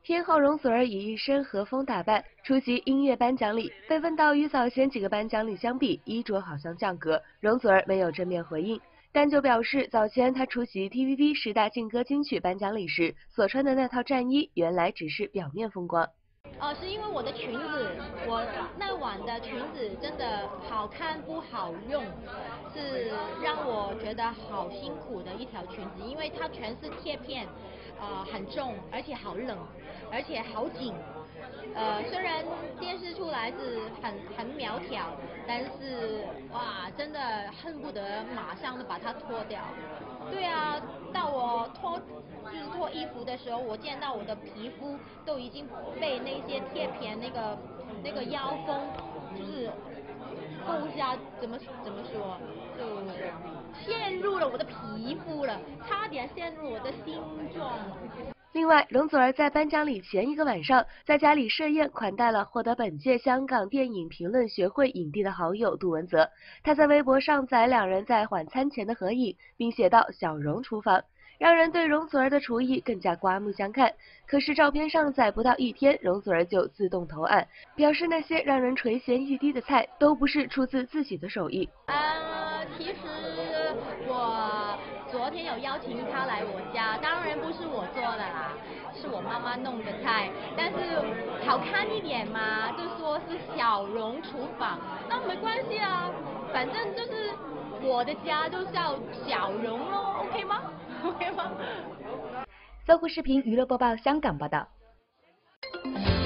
天后容祖儿以一身和风打扮出席音乐颁奖礼，被问到与早前几个颁奖礼相比，衣着好像降格，容祖儿没有正面回应，但就表示早前她出席 TVB 10大劲歌金曲颁奖礼时所穿的那套战衣，原来只是表面风光。 是因为我的裙子，我那晚的裙子真的好看不好用，是让我觉得好辛苦的一条裙子，因为它全是贴片，很重，而且好冷，而且好紧。虽然电视出来是很苗条，但是哇，真的恨不得马上的把它脱掉。对啊，到我脱衣服的时候，我见到我的皮肤都已经被那些贴片那个腰封就是勾下，怎么说，就陷入了我的皮肤了，差点陷入我的心脏了。 另外，容祖儿在颁奖礼前一个晚上，在家里设宴款待了获得本届香港电影评论学会影帝的好友杜文泽。他在微博上载两人在晚餐前的合影，并写道“小容厨房”，让人对容祖儿的厨艺更加刮目相看。可是照片上载不到1天，容祖儿就自动投案，表示那些让人垂涎欲滴的菜都不是出自自己的手艺。 其实我昨天有邀请他来我家，当然不是我做的啦，是我妈妈弄的菜，但是好看一点嘛，就说是小容厨房，那没关系啊，反正就是我的家就叫小容咯 ，OK 吗？OK 吗？ 搜狐视频娱乐播报香港报道。